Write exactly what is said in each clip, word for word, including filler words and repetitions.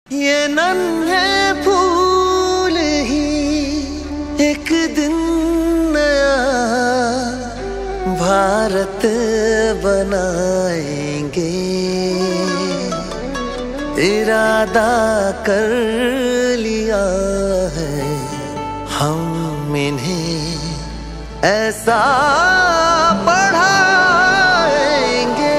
ये नन्हे फूल ही एक दिन नया भारत बनाएंगे। इरादा कर लिया है हम इन्हें ऐसा पढ़ाएंगे।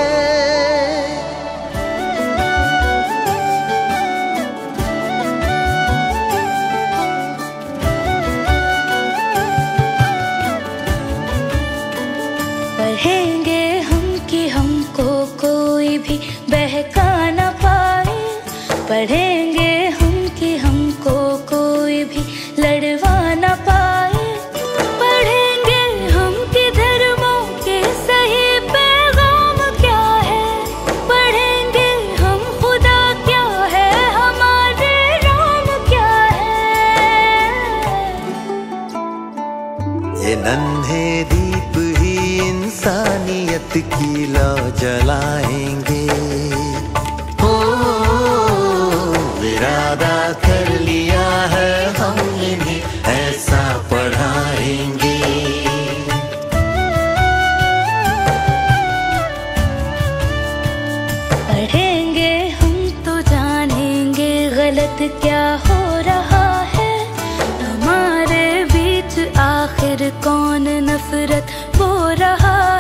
पढ़ेंगे हम कि हमको कोई भी बहका न पाए। पढ़ेंगे हम कि हमको कोई भी लड़वा न पाए। पढ़ेंगे हम कि धर्मों के सही पैगाम क्या है। पढ़ेंगे हम खुदा क्या है, हमारे राम क्या है। ये नन्हे दीप ही इंसानियत की लौ जलाएंगे। हो इरादा कर लिया है हम इन्हें ऐसा पढ़ाएंगे। पढ़ेंगे हम तो जानेंगे गलत क्या हो रहा है। हमारे बीच आखिर कौन नफरत बो रहा